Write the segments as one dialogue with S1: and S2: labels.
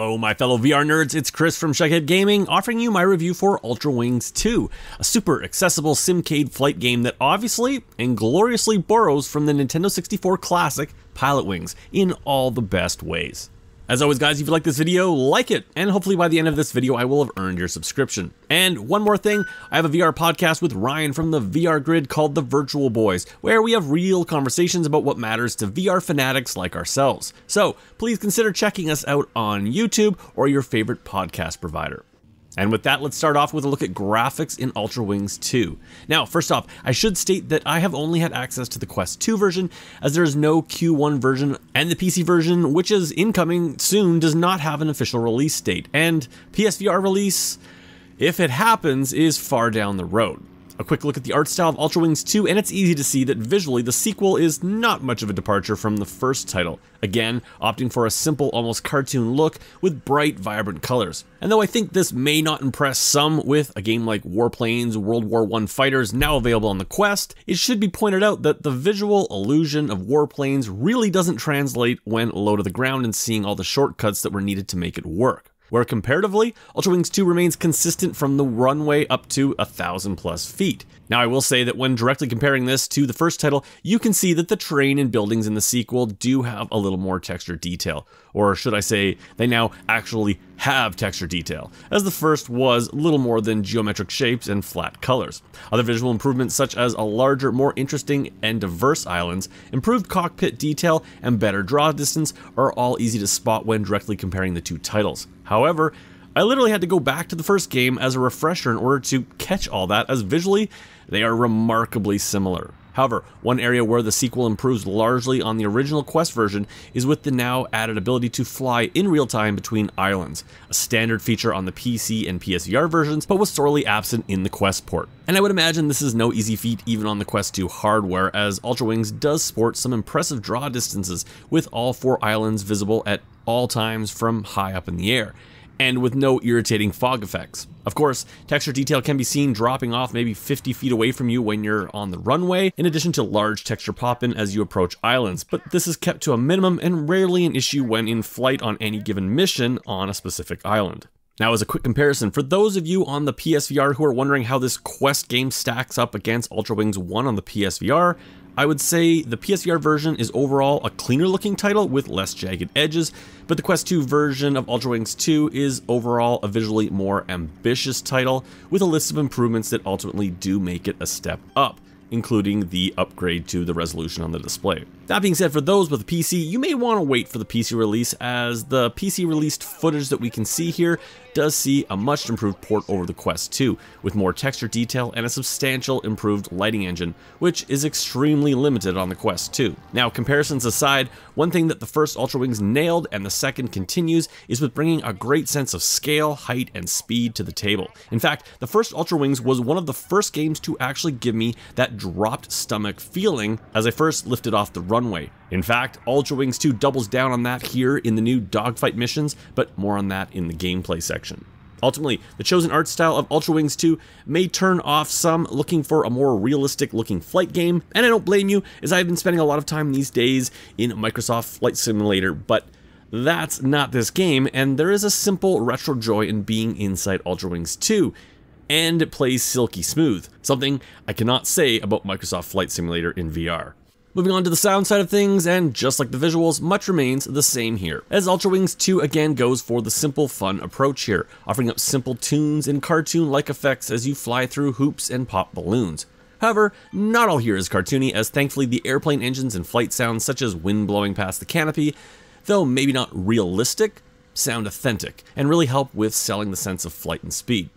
S1: Hello, my fellow VR nerds, it's Chris from Shuckhead Gaming, offering you my review for Ultra Wings 2, a super accessible simcade flight game that obviously and gloriously borrows from the Nintendo 64 classic Pilotwings in all the best ways. As always guys, if you like this video, like it, and hopefully by the end of this video I will have earned your subscription. And one more thing, I have a VR podcast with Ryan from the VR Grid called The Virtual Boys, where we have real conversations about what matters to VR fanatics like ourselves. So please consider checking us out on YouTube or your favorite podcast provider. And with that, let's start off with a look at graphics in Ultra Wings 2. Now, first off, I should state that I have only had access to the Quest 2 version, as there is no Q1 version, and the PC version, which is incoming soon, does not have an official release date, and PSVR release, if it happens, is far down the road. A quick look at the art style of Ultra Wings 2, and it's easy to see that visually the sequel is not much of a departure from the first title. Again, opting for a simple, almost cartoon look with bright, vibrant colors. And though I think this may not impress some with a game like Warplanes World War I Fighters now available on the Quest, it should be pointed out that the visual illusion of Warplanes really doesn't translate when low to the ground and seeing all the shortcuts that were needed to make it work. Where comparatively, Ultra Wings 2 remains consistent from the runway up to 1,000+ feet. Now I will say that when directly comparing this to the first title, you can see that the terrain and buildings in the sequel do have a little more texture detail. Or should I say, they now actually have texture detail, as the first was little more than geometric shapes and flat colors. Other visual improvements such as a larger, more interesting and diverse islands, improved cockpit detail, and better draw distance are all easy to spot when directly comparing the two titles. However, I literally had to go back to the first game as a refresher in order to catch all that, as visually, they are remarkably similar. However, one area where the sequel improves largely on the original Quest version is with the now added ability to fly in real time between islands, a standard feature on the PC and PSVR versions, but was sorely absent in the Quest port. And I would imagine this is no easy feat even on the Quest 2 hardware, as Ultra Wings does sport some impressive draw distances with all 4 islands visible at all times from high up in the air, and with no irritating fog effects. Of course, texture detail can be seen dropping off maybe 50 feet away from you when you're on the runway, in addition to large texture pop-in as you approach islands, but this is kept to a minimum and rarely an issue when in flight on any given mission on a specific island. Now, as a quick comparison, for those of you on the PSVR who are wondering how this Quest game stacks up against Ultra Wings 1 on the PSVR, I would say the PSVR version is overall a cleaner looking title with less jagged edges, but the Quest 2 version of Ultra Wings 2 is overall a visually more ambitious title with a list of improvements that ultimately do make it a step up, including the upgrade to the resolution on the display. That being said, for those with a PC, you may want to wait for the PC release, as the PC released footage that we can see here does see a much improved port over the Quest 2, with more texture detail and a substantial improved lighting engine, which is extremely limited on the Quest 2. Now, comparisons aside, one thing that the first Ultra Wings nailed and the second continues is with bringing a great sense of scale, height, and speed to the table. In fact, the first Ultra Wings was one of the first games to actually give me that dropped stomach feeling as I first lifted off the runway. In fact, Ultra Wings 2 doubles down on that here in the new dogfight missions, but more on that in the gameplay section. Ultimately, the chosen art style of Ultra Wings 2 may turn off some looking for a more realistic looking flight game, and I don't blame you, as I've been spending a lot of time these days in Microsoft Flight Simulator, but that's not this game, and there is a simple retro joy in being inside Ultra Wings 2. And it plays silky smooth, something I cannot say about Microsoft Flight Simulator in VR. Moving on to the sound side of things, and just like the visuals, much remains the same here, as Ultra Wings 2 again goes for the simple fun approach here, offering up simple tunes and cartoon-like effects as you fly through hoops and pop balloons. However, not all here is cartoony, as thankfully the airplane engines and flight sounds such as wind blowing past the canopy, though maybe not realistic, sound authentic, and really help with selling the sense of flight and speed.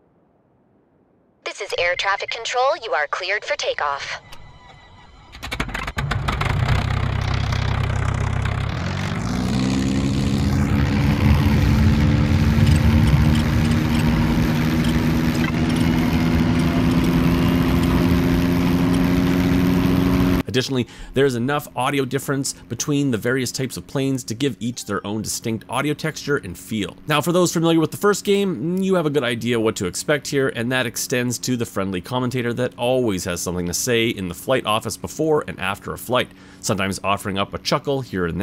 S2: This is air traffic control. You are cleared for takeoff.
S1: Additionally, there is enough audio difference between the various types of planes to give each their own distinct audio texture and feel. Now, for those familiar with the first game, you have a good idea what to expect here, and that extends to the friendly commentator that always has something to say in the flight office before and after a flight, sometimes offering up a chuckle here and there.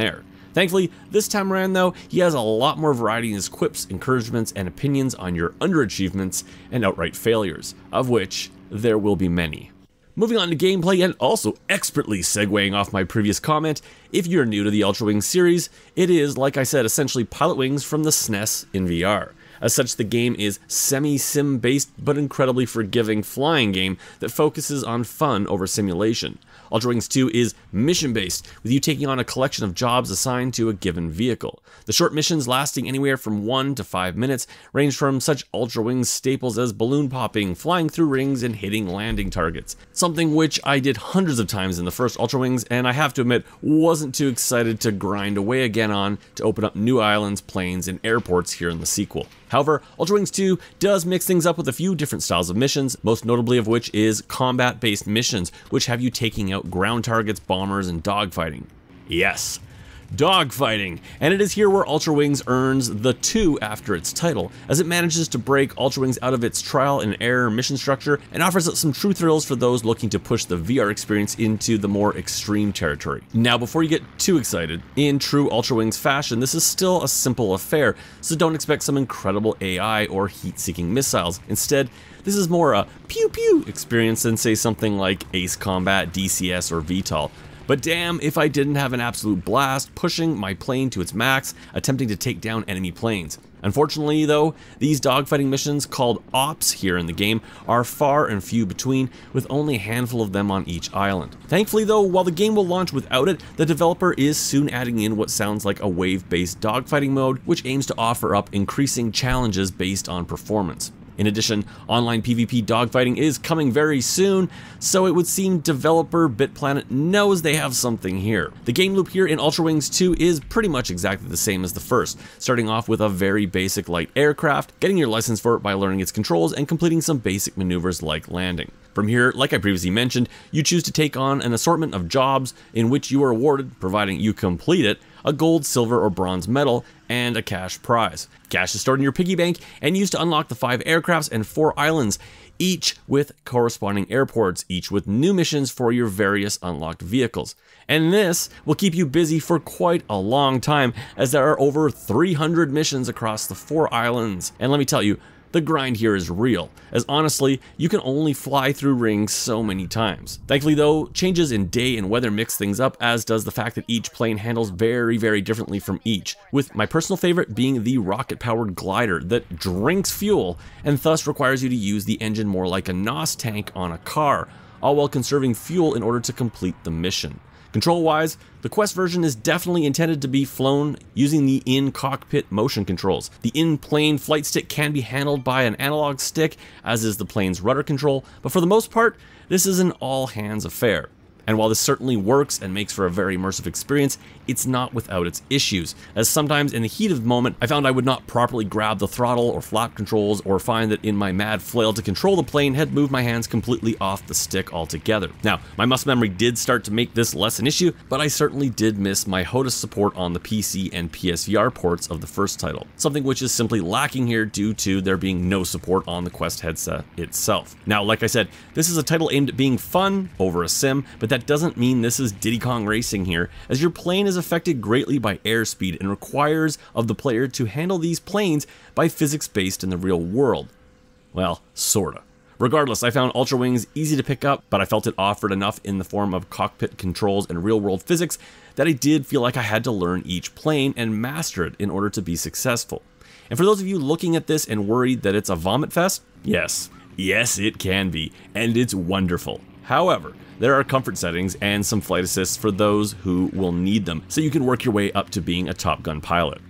S1: Thankfully, this time around though, he has a lot more variety in his quips, encouragements, and opinions on your underachievements and outright failures, of which there will be many. Moving on to gameplay, and also expertly segueing off my previous comment, if you're new to the Ultra Wings series, it is, like I said, essentially Pilotwings from the SNES in VR. As such, the game is semi-sim based but incredibly forgiving flying game that focuses on fun over simulation. Ultra Wings 2 is mission based, with you taking on a collection of jobs assigned to a given vehicle. The short missions, lasting anywhere from 1 to 5 minutes, range from such Ultra Wings staples as balloon popping, flying through rings, and hitting landing targets. Something which I did hundreds of times in the first Ultra Wings, and I have to admit, wasn't too excited to grind away again on to open up new islands, planes, and airports here in the sequel. However, Ultra Wings 2 does mix things up with a few different styles of missions, most notably of which is combat-based missions, which have you taking out ground targets, bombers, and dogfighting. Yes, dogfighting, and it is here where Ultra Wings earns the 2 after its title, as it manages to break Ultra Wings out of its trial and error mission structure and offers up some true thrills for those looking to push the VR experience into the more extreme territory. Now, before you get too excited, in true Ultra Wings fashion, this is still a simple affair, so don't expect some incredible AI or heat-seeking missiles. Instead, this is more a pew-pew experience than, say, something like Ace Combat, DCS, or VTOL. But damn if I didn't have an absolute blast pushing my plane to its max, attempting to take down enemy planes. Unfortunately though, these dogfighting missions, called Ops here in the game, are far and few between, with only a handful of them on each island. Thankfully though, while the game will launch without it, the developer is soon adding in what sounds like a wave-based dogfighting mode, which aims to offer up increasing challenges based on performance. In addition, online PvP dogfighting is coming very soon, so it would seem developer BitPlanet knows they have something here. The game loop here in Ultra Wings 2 is pretty much exactly the same as the first, starting off with a very basic light aircraft, getting your license for it by learning its controls, and completing some basic maneuvers like landing. From here, like I previously mentioned, you choose to take on an assortment of jobs in which you are awarded, providing you complete it, a gold, silver, or bronze medal, and a cash prize. Cash is stored in your piggy bank and used to unlock the 5 aircrafts and 4 islands, each with corresponding airports, each with new missions for your various unlocked vehicles. And this will keep you busy for quite a long time, as there are over 300 missions across the 4 islands. And let me tell you, the grind here is real, as honestly, you can only fly through rings so many times. Thankfully though, changes in day and weather mix things up, as does the fact that each plane handles very differently from each, with my personal favorite being the rocket-powered glider that drinks fuel and thus requires you to use the engine more like a NOS tank on a car, all while conserving fuel in order to complete the mission. Control-wise, the Quest version is definitely intended to be flown using the in-cockpit motion controls. The in-plane flight stick can be handled by an analog stick, as is the plane's rudder control, but for the most part, this is an all-hands affair. And while this certainly works and makes for a very immersive experience, it's not without its issues, as sometimes in the heat of the moment, I found I would not properly grab the throttle or flap controls, or find that in my mad flail to control the plane had moved my hands completely off the stick altogether. Now, my muscle memory did start to make this less an issue, but I certainly did miss my HOTAS support on the PC and PSVR ports of the first title, something which is simply lacking here due to there being no support on the Quest headset itself. Now, like I said, this is a title aimed at being fun over a sim, but that doesn't mean this is Diddy Kong Racing here, as your plane is affected greatly by airspeed and requires of the player to handle these planes by physics based in the real world. Well, sorta. Regardless, I found Ultra Wings easy to pick up, but I felt it offered enough in the form of cockpit controls and real world physics that I did feel like I had to learn each plane and master it in order to be successful. And for those of you looking at this and worried that it's a vomit fest, yes, it can be, and it's wonderful. However, there are comfort settings and some flight assists for those who will need them, so you can work your way up to being a Top Gun pilot.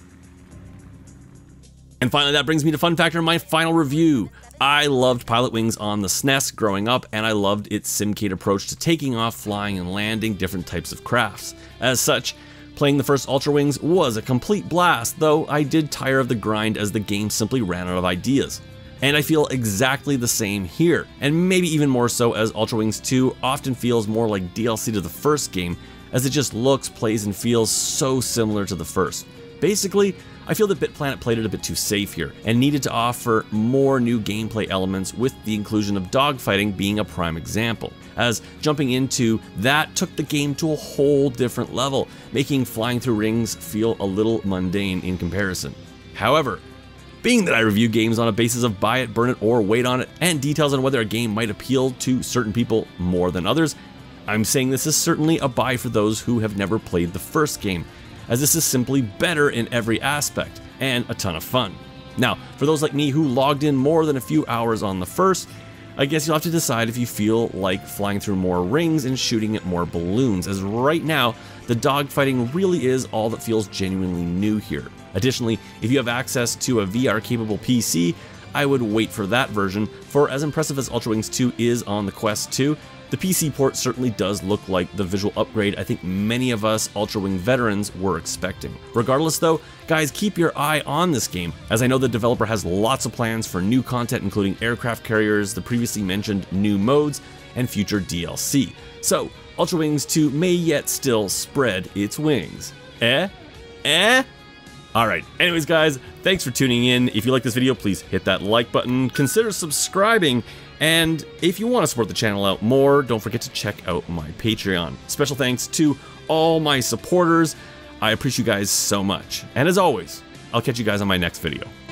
S1: And finally, that brings me to fun factor in my final review. I loved Pilotwings on the SNES growing up, and I loved its Simcade approach to taking off, flying, and landing different types of crafts. As such, playing the first Ultra Wings was a complete blast, though I did tire of the grind as the game simply ran out of ideas. And I feel exactly the same here, and maybe even more so, as Ultra Wings 2 often feels more like DLC to the first game, as it just looks, plays, and feels so similar to the first. Basically, I feel that BitPlanet played it a bit too safe here, and needed to offer more new gameplay elements, with the inclusion of dogfighting being a prime example, as jumping into that took the game to a whole different level, making flying through rings feel a little mundane in comparison. However, being that I review games on a basis of buy it, burn it, or wait on it, and details on whether a game might appeal to certain people more than others, I'm saying this is certainly a buy for those who have never played the first game, as this is simply better in every aspect, and a ton of fun. Now, for those like me who logged in more than a few hours on the first, I guess you'll have to decide if you feel like flying through more rings and shooting at more balloons, as right now, the dogfighting really is all that feels genuinely new here. Additionally, if you have access to a VR-capable PC, I would wait for that version, for as impressive as Ultra Wings 2 is on the Quest 2, the PC port certainly does look like the visual upgrade I think many of us Ultra Wing veterans were expecting. Regardless though, guys, keep your eye on this game, as I know the developer has lots of plans for new content including aircraft carriers, the previously mentioned new modes, and future DLC. So, Ultra Wings 2 may yet still spread its wings. Alright, anyways guys, thanks for tuning in. If you like this video, please hit that like button, consider subscribing, and if you want to support the channel out more, don't forget to check out my Patreon. Special thanks to all my supporters. I appreciate you guys so much. And as always, I'll catch you guys on my next video.